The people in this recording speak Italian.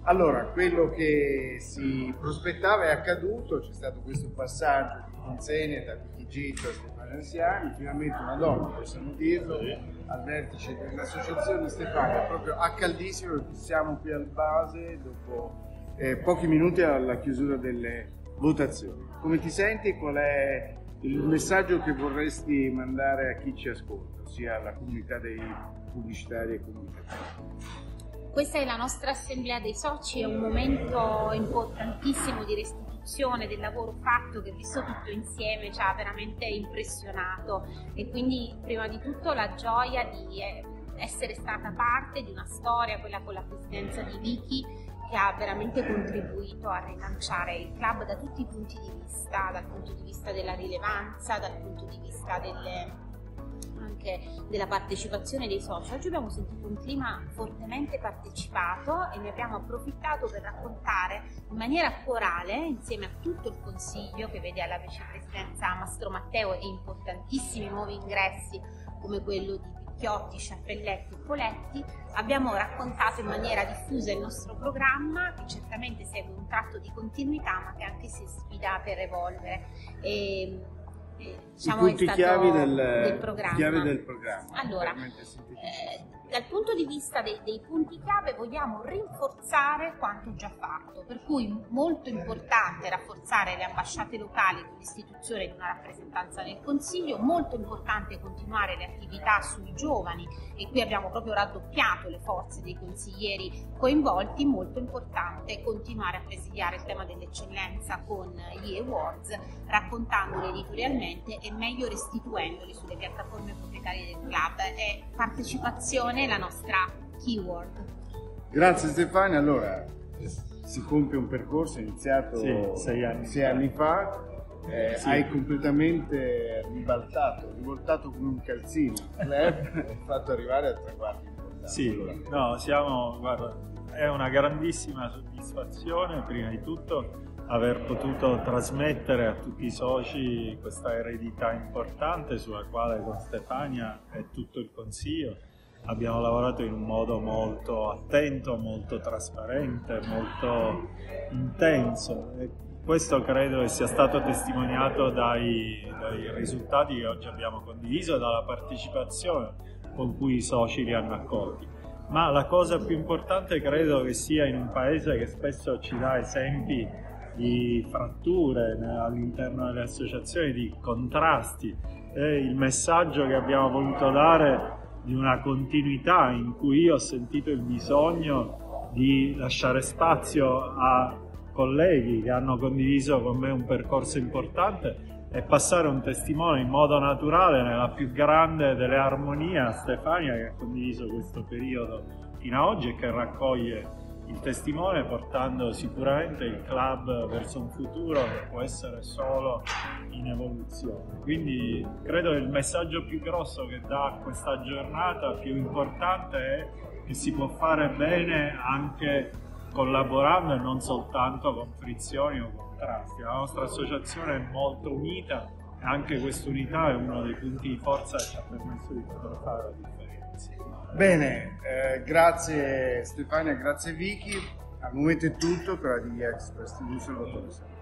Allora, quello che si prospettava è accaduto, c'è stato questo passaggio di consegna da Vicky Gitto a Stefania Anziani, finalmente una donna, possiamo dirlo, al vertice dell'associazione. Stefania, proprio a caldissimo, perché siamo qui al base dopo pochi minuti alla chiusura delle votazioni. Come ti senti? Qual è il messaggio che vorresti mandare a chi ci ascolta, ossia alla comunità dei pubblicitari e comunicatori? Questa è la nostra assemblea dei soci, è un momento importantissimo di restituzione del lavoro fatto, che visto tutto insieme ci ha veramente impressionato, e quindi prima di tutto la gioia di essere stata parte di una storia, quella con la presidenza di Vicky, che ha veramente contribuito a rilanciare il club da tutti i punti di vista, dal punto di vista della rilevanza, dal punto di vista anche della partecipazione dei soci. Oggi abbiamo sentito un clima fortemente partecipato e ne abbiamo approfittato per raccontare in maniera corale, insieme a tutto il consiglio che vede alla vicepresidenza Mastro Matteo e importantissimi nuovi ingressi come quello di Picchiotti, Sciappelletti e Poletti, abbiamo raccontato in maniera diffusa il nostro programma, che certamente segue un tratto di continuità ma che anche si sfida per evolvere. Diciamo, i punti chiave del programma. Allora, dal punto di vista dei punti chiave vogliamo rinforzare quanto già fatto, per cui molto importante rafforzare le ambasciate locali con l'istituzione di una rappresentanza nel Consiglio, molto importante continuare le attività sui giovani, e qui abbiamo proprio raddoppiato le forze dei consiglieri coinvolti, molto importante continuare a presidiare il tema dell'eccellenza con gli awards, raccontandoli editorialmente e meglio restituendoli sulle piattaforme proprietarie del club. È partecipazione la nostra keyword. Grazie Stefania. Allora, si compie un percorso iniziato 6 anni fa. Sì. Hai completamente rivoltato come un calzino il club e fatto arrivare a traguardi importanti. Sì, no, guarda, è una grandissima soddisfazione prima di tutto aver potuto trasmettere a tutti i soci questa eredità importante sulla quale con Stefania e tutto il Consiglio abbiamo lavorato in un modo molto attento, molto trasparente, molto intenso, e questo credo che sia stato testimoniato dai risultati che oggi abbiamo condiviso e dalla partecipazione con cui i soci li hanno accolti. Ma la cosa più importante credo che sia, in un paese che spesso ci dà esempi di fratture all'interno delle associazioni, di contrasti, e il messaggio che abbiamo voluto dare di una continuità in cui io ho sentito il bisogno di lasciare spazio a colleghi che hanno condiviso con me un percorso importante e passare un testimone in modo naturale, nella più grande delle armonie, a Stefania, che ha condiviso questo periodo fino ad oggi e che raccoglie il testimone, portando sicuramente il club verso un futuro che può essere solo in evoluzione. Quindi credo che il messaggio più grosso che dà questa giornata, più importante, è che si può fare bene anche collaborando e non soltanto con frizioni o contrasti. La nostra associazione è molto unita e anche quest'unità è uno dei punti di forza che ci ha permesso di poter fare la differenza. Bene, grazie Stefania, grazie Vicky. Al momento è tutto per la DV Express. Un saluto.